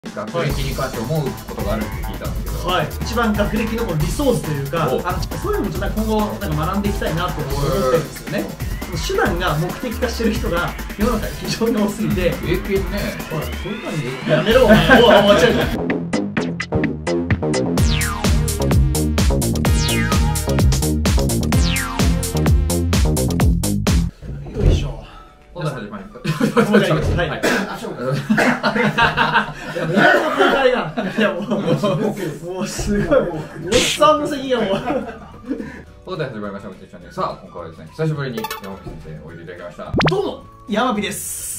学歴に関して思うことがあるって聞いたんですけど、 はい、一番学歴のこのリソースというか、そういうのもちょっと今後なんか学んでいきたいなって思ってるんですよね。手段が目的化してる人が世の中に非常に多すぎて、 英検ね、 ほら、そういう感じでやめろお前、おい、間違えた。はい。もうすごい、もうおっさんの席がもう。 そうで始まりました。さあ、今回はですね、久しぶりに山木先生おいでいただきました。 どうも、山木です。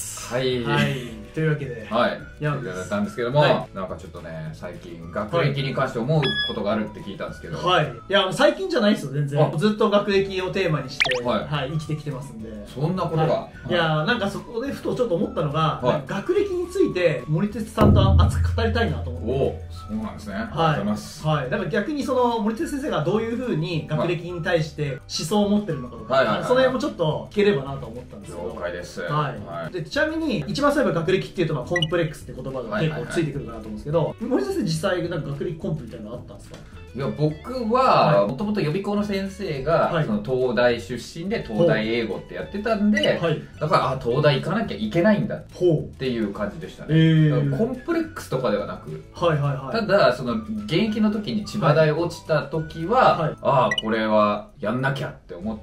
はい。というわけで、 はい、いただいたんですけども、なんかちょっとね、最近学歴に関して思うことがあるって聞いたんですけど、 はい。いや、最近じゃないですよ、全然。ずっと学歴をテーマにして、はい、生きてきてますんで。 そんなことが。 いや、なんかそこでふとちょっと思ったのが、学歴について森哲さんと熱く語りたいなと思って。 お、そうなんですね。ありがとうございます。 はい。だから逆にその森哲先生がどういうふうに学歴に対して思想を持ってるのかとか、その辺もちょっと聞ければなと思ったんですけど。 了解です。 はい。で、ちなみに一番最後学歴っていうとコンプレックスって言葉が結構ついてくるかなと思うんですけど、森先生実際なんか学歴コンプみたいなのあったんですか？ いや、僕はもともと予備校の先生がその東大出身で東大英語ってやってたんで、だから東大行かなきゃいけないんだっていう感じでしたね。コンプレックスとかではなく、ただその現役の時に千葉大落ちた時は、ああこれはやんなきゃって思って、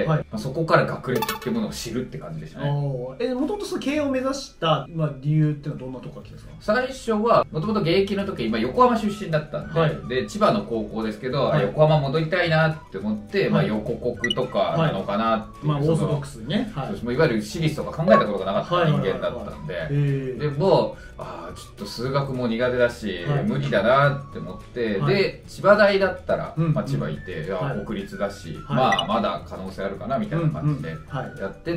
そこから学歴っていうものを知るって感じでしたね。 もともとその経営を目指した理由っていうのはどんなとこから来たんですか？ 最初はもともと現役の時、横浜出身だったんで、で千葉の高校ですけど、横浜戻りたいなって思って、横国とかなのかなっていう、 オーソドックスにね、 いわゆる私立とか考えたことがなかった人間だったんで、でもちょっと数学も苦手だし、無理だなって思って、で千葉大だったら千葉いて、国立だし、まだ可能性あるかなみたいな感じでやってって、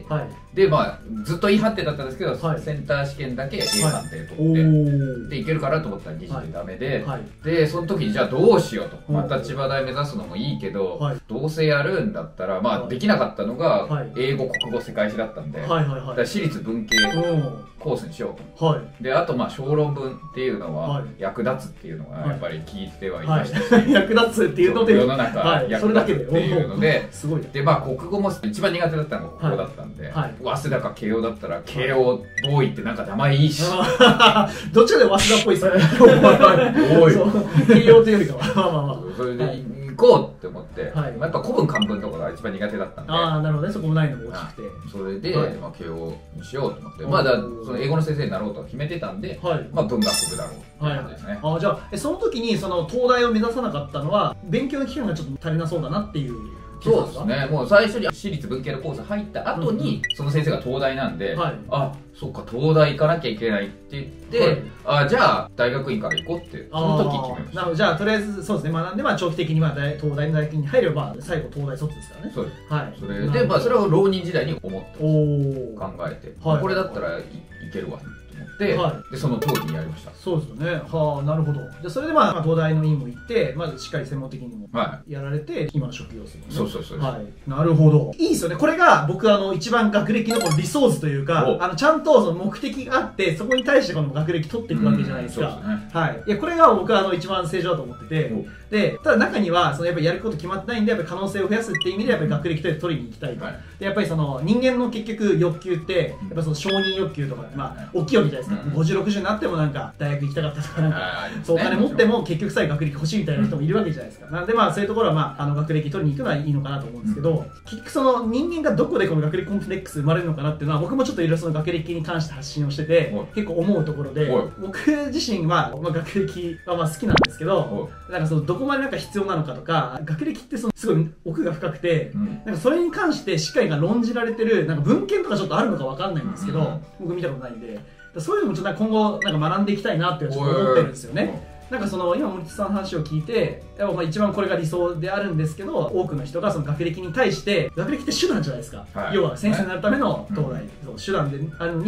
でずっと E 判定だったんですけど、センター試験だけ A 判定取って、でいけるかなと思ったら技師でダメで、でその時にじゃあどうしようと、また千葉大目指すのもいいけど、どうせやるんだったらできなかったのが英語国語世界史だったんで、私立文系コースにしようと。であと小論文っていうのは役立つっていうのがやっぱり聞いてはいましたし、 役立つっていうので世の中役立つっていうので、で国語も一番苦手だったのが国語だったんで、早稲田か慶応だったら慶応ボーイってなんか名前いいし、 どっちかで早稲田っぽいですよね。慶応というよりかはそれで行こうって思って、やっぱ古文漢文とかが一番苦手だったんで、 なるほどね、そこもないのも大きくて、 それで慶応にしようと思って、その英語の先生になろうとは決めてたんで、文学部だろうって感じですね。 じゃあその時にその東大を目指さなかったのは勉強の期間がちょっと足りなそうだなっていう。 そうですね。もう最初に私立文系のコース入った後に、その先生が東大なんで、そっか東大行かなきゃいけないって言って、じゃあ大学院から行こうってその時決めました。 じゃあとりあえずそうですね、学んで長期的に東大の大学院に入れば最後東大卒ですからね。 そうです。それでそれを浪人時代に思って考えて、これだったらいけるわと思って、でその通りにやりました。 そうですよね。なるほど。でそれで東大の院も行ってまずしっかり専門的にもやられて今の職業ですもんね。 そう。 なるほど。いいですよね。これが僕一番学歴のリソースというか、ちゃんとその目的があってそこに対してこの学歴取っていくわけじゃないですか。いやこれが僕は一番正常だと思ってて、でただ中にはやっぱりやること決まってないんでやっぱり可能性を増やすっていう意味でやっぱり学歴取りに行きたいと。でやっぱりその人間の結局欲求ってやっぱその承認欲求とか大きいわけじゃないですか。50、60になってもなんか大学行きたかったとかお金持っても結局さえ学歴欲しいみたいな人もいるわけじゃないですか。なんでそういうところは学歴取りに行くのはいいのかなと思うんですけど、結局その人間がどこでこの学歴コンプレックス生まれるのかなっていうのは僕もちょっといろいろその学歴に関して発信をしてて結構思うところで、僕自身は学歴は好きなんですけど、なんかそのどこまでなんか必要なのかとか、学歴ってすごい奥が深くて、なんかそれに関してしっかり論じられてるなんか文献とかちょっとあるのかわかんないんですけど、僕見たことないんで、そういうのもちょっと今後なんか学んでいきたいなってちょっと思ってるんですよね。なんか今森さんの話を聞いて一番これが理想であるんですけど、多くの人がその学歴に対して、学歴って手段じゃないですか、要は先生になるための東大、手段であるのに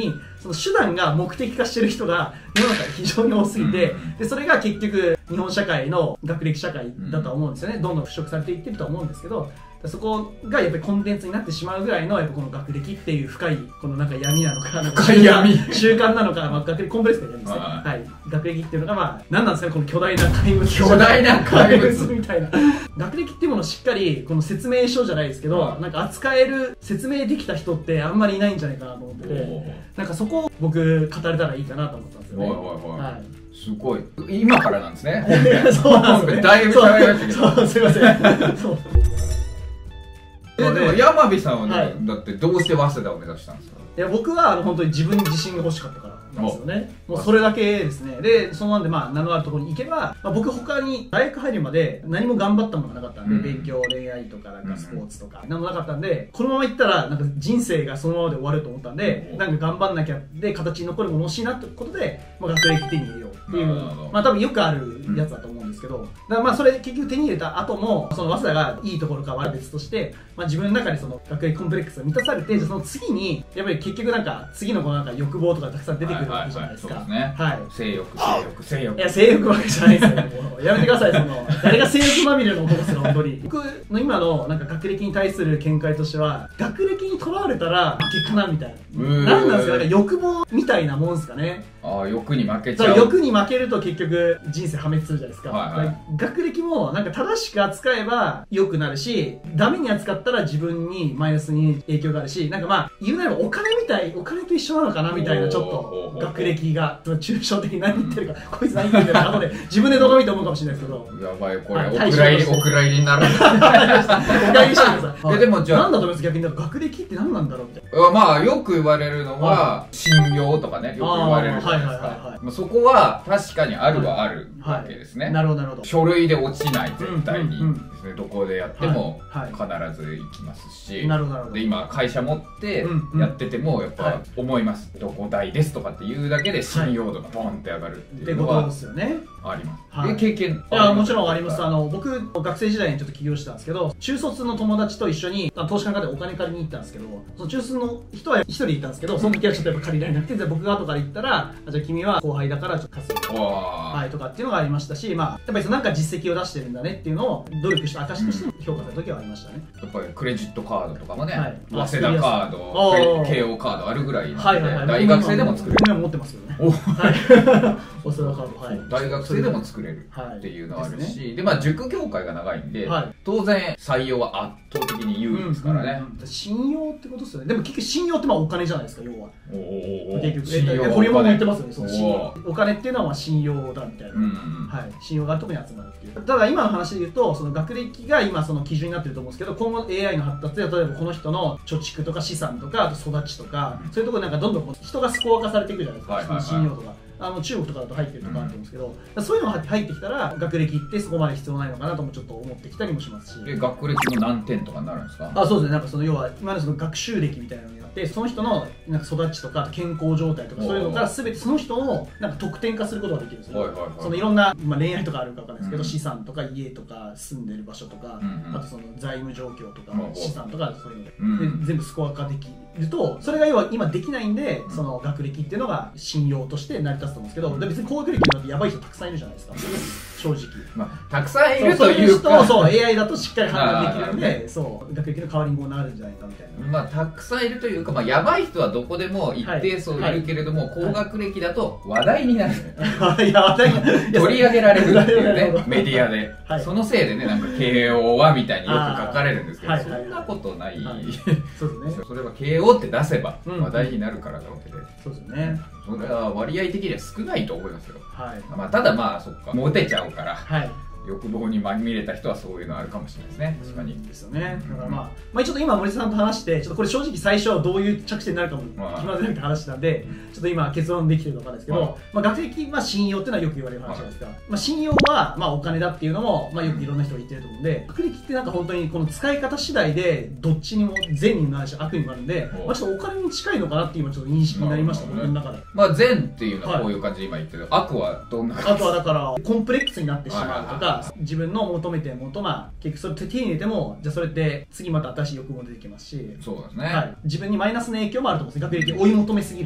その手段が目的化してる人が世の中に非常に多すぎて、でそれが結局日本社会の学歴社会だとは思うんですよね。どんどん腐食されていってるとは思うんですけど、そこがやっぱりコンテンツになってしまうぐらいのやっぱこの学歴っていう深いこのなんか闇なのか、 深い闇習慣なのか、まあ、学歴コンプレックスで闇ですね。はい、学歴っていうのがまあ何なんですかね、この巨大な怪物、巨大な怪物みたいな学歴っていうものをしっかりこの説明書じゃないですけど、なんか扱える説明できた人ってあんまりいないんじゃないかなと思ってて、なんかそこを僕語れたらいいかなと思ったんですよね。はい、 すごい。今からなんですね。 そうなんですね。 だいぶ喋りましたけど。 そう、すいません。そう。 でも山火さんはね、だってどうして早稲田を目指したんですか？ いや、僕は本当に自分に自信が欲しかったからなんですよね。もうそれだけですね。で、そのなんでまあ名のあるところに行けば、まあ、僕他に大学入るまで何も頑張ったものがなかったんで、勉強、恋愛とかなんかスポーツとか何もなかったんで、このまま行ったらなんか人生がそのままで終わると思ったんで、なんか頑張んなきゃで形に残るもの欲しいなってことで、まあ、学歴手に入れようっていう、まあ多分よくあるやつだと思うんですけど、だからまあそれ結局手に入れた後も、その早稲田がいいところかは別として、まあ自分の中でその学歴コンプレックスが満たされて、その次にやっぱり結局なんか次のこのなんか欲望とかたくさん出てくるわけじゃないですか。はい。 性欲、性欲、性欲。 いや、性欲わけじゃないですよ。もうやめてください、その誰が性欲まみれの男ですか、本当に。僕の今のなんか学歴に対する見解としては、学歴にとらわれたら負けかなみたいな。なんなんですか、なんか欲望みたいなもんですかね。 ああ、欲に負けちゃう。 欲に負けると結局人生破滅するじゃないですか。学歴もなんか正しく扱えば良くなるし、ダメに扱ったら自分にマイナスに影響があるし、なんかまあ言うなればお金みたい、お金と一緒なのかなみたいな、ちょっと学歴が抽象的に何言ってるか、こいつ何言ってるか後で自分で動画見て思うかもしれないですけど、 やばい、これお蔵入りになる。お蔵入りしてください。 でもじゃあなんだと思います？逆に学歴って何なんだろうみたいな。 まあよく言われるのは信用とかね、よく言われるじゃないですか。そこは確かにあるはあるわけですね。 なるほど、なるほど。 書類で落ちない、絶対にですね。どこでやっても必ず行きますし、で今会社持ってやっててもやっぱ思います。どこ大ですとかって言うだけで信用度がボンって上がるっていうのはあります。経験？ いや、もちろんあります。僕学生時代にちょっと起業してたんですけど、中卒の友達と一緒に投資家の方でお金借りに行ったんですけど、その中卒の人は一人いたんですけど、その時はちょっとやっぱ借りられなくて、僕が後から行ったら、じゃあ君は後輩だからちょっと稼いで、はいとかっていうのがありましたし、まあやっぱりなんか実績を出してるんだねっていうのを努力した証として評価された時はありましたね。 やっぱりクレジットカードとかもね、早稲田カード、慶応カードあるぐらいなんで、大学生でも作れる。 僕持ってますよね。早稲田カード、はい。 大学生でも作れるっていうのはあるし、でまあ塾業界が長いんで、当然採用は圧倒的に有利ですからね。 信用ってことですよね。でも結局信用ってまあお金じゃないですか、要は。結局堀本も言ってますよね、その信用。お金っていうのは信用だみたいな。はい。信用があるところに集まるっていう。ただ今の話で言うと、その学歴が今その基準になってると思うんですけど、今後 AI の発達で例えばこの人の貯蓄とか資産とか、あと育ちとか、そういうところなんかどんどん人がスコア化されていくじゃないですか、信用とか。中国とかだと入ってるとかあると思うんですけど、そういうのが入ってきたら学歴ってそこまで必要ないのかなともちょっと思ってきたりもしますし。 学歴も何点とかになるんですか？ そうですね。なんかその要は今までその学習歴みたいなのになって、その人のなんか育ちとか健康状態とかそういうのから全てその人をなんか得点化することができるんですよ。そのいろんな、まあ、恋愛とかあるかわかんないですけど、資産とか家とか住んでる場所とか、あとその財務状況とか資産とかそういうので全部スコア化できると、それが要は今できないんで、その学歴っていうのが信用として成り立つと思うんですけど、別に高学歴なんてやばい人たくさんいるじゃないですか、正直。 たくさんいるというか、 そう AI だとしっかり判断できるんで、そう学歴の代わりにこうなるんじゃないかみたいな。 まあたくさんいるというか、まあやばい人はどこでも一定数いるけれども、高学歴だと話題になる。いや話題に取り上げられるっていうね、メディアで。そのせいでね、なんか慶応はみたいによく書かれるんですけど、そんなことない。そうですね。それは慶応って出せば話題になるからなわけで。 そうですね。 それは割合的には少ないと思いますよ。まあただまあそっか、モテちゃうから。欲望にまみれた人はそういうのあるかもしれないですね。確かに。 ですよね。だからまあちょっと今森さんと話して、ちょっとこれ正直最初はどういう着地点になるかも決まってないって話なんで、ちょっと今結論できてるのかですけど、まあ学歴は信用っていうのはよく言われる話じゃないですか。まあ信用はまあお金だっていうのもまあよくいろんな人が言ってると思うんで、学歴ってなんか本当にこの使い方次第でどっちにも善にもなるし悪にもなるんで、まあちょっとお金に近いのかなって今ちょっと認識になりました、僕の中で。 まあ善っていうのはこういう感じで今言ってる。悪はどんな感じ？ 悪はだからコンプレックスになってしまうとか、自分の求めてるものと、まあ結局それ手に入れても、じゃあそれって次また新しい欲望出てきますし、 そうですね。 自分にマイナスの影響もあると思うんです。学歴追い求めすぎると。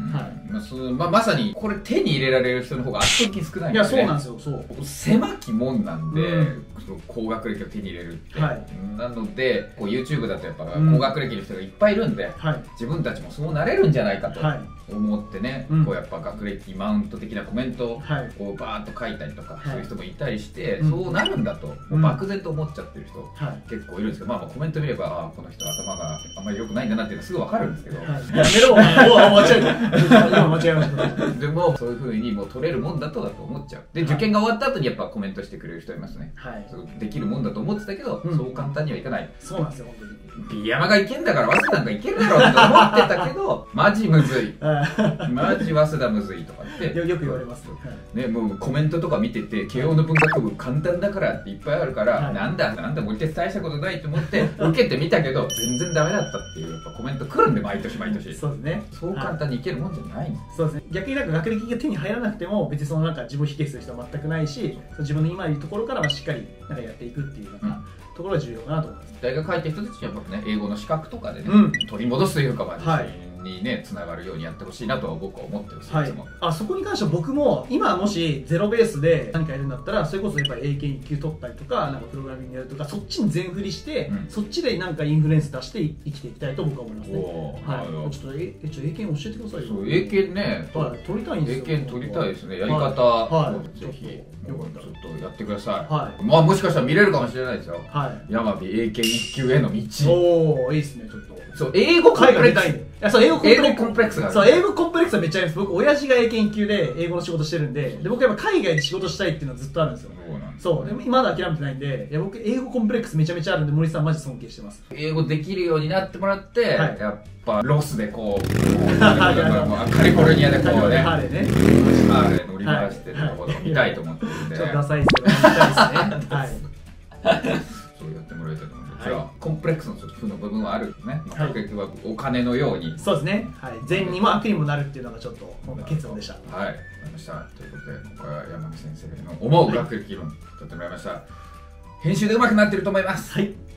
まさにこれ手に入れられる人の方が圧倒的に少ないんで、ね、 いやそうなんですよ。そう狭きもんなんで、高学歴を手に入れるって、なのでこう YouTube だとやっぱ高学歴の人がいっぱいいるんで、自分たちもそうなれるんじゃないかと思ってね、こうやっぱ学歴マウント的なコメントをこうバーッと書いたりとかする人もいたりして、そうなるんだと漠然と思っちゃってる人結構いるんですけど、まあコメント見ればこの人頭があんまり良くないんだなっていうのはすぐ分かるんですけど、やめろ間違えましたでもそういうふうにもう取れるもんだと思っちゃう。で受験が終わった後にやっぱコメントしてくれる人いますね。できるもんだと思ってたけど、そう簡単にはいかない。 そうなんですよ本当に。 ビ山がいけんだから早稲田なんかいけるだろうって思ってたけどマジむずいマジ早稲田むずいとかってよく言われます、 ね、もうコメントとか見てて慶応の文学部簡単だからっていっぱいあるから、なんだ森鉄大したことないと思って受けてみたけど全然ダメだったっていうやっぱコメント来るんで毎年そうですね。そう簡単にいけるもんじゃないんです。 そうですね。逆になんか学歴が手に入らなくても別にそのなんか自分を否定する人は全くないし、自分の今いるところからはしっかりなんかやっていくっていうなんか、ところが重要かなと思います。 大学入った人たちはやっぱね英語の資格とかでね、取り戻すというか自信にねつながるようにやってほしいなとは僕は思ってるんですよ。 そこに関しては僕も今もしゼロベースで何かやるんだったらそれこそやっぱり英検1級取ったりとかなんかプログラミングやるとかそっちに全振りして、そっちでなんかインフルエンス出して生きていきたいと僕は思いますね。ちょっと英検教えてくださいよ。 英検ね取りたいんですよ。 英検取りたいですね。やり方をぜひちょっとやってください。まあもしかしたら見れるかもしれないですよ。山火英検1級への道。 おおいいですねちょっと。 そう英語コンプレックス。 そう英語コンプレックスが。 そう英語コンプレックスはめっちゃあります。僕親父が英検1級で英語の仕事してるんで、僕やっぱ海外で仕事したいっていうのはずっとあるんですよ。そうでまだ諦めてないんで、僕英語コンプレックスめちゃめちゃあるんで森さんマジ尊敬してます。 英語できるようになってもらって、やっぱロスでこうカリフォルニアでこうねハーレー乗り回してるところを見たいと思ってるんで、 ちょっとダサいですけど見たいですね。はい。 そうやってもらいたいと思うんですが、コンプレックスのちょっと負の部分はあるんですね。学歴はお金のように。 そうですね。善にも悪にもなるっていうのがちょっと今回結論でした。 はい、わかりました。ということで今回は山木先生の思う学歴論とってもらいました。編集で上手くなってると思います。 はい。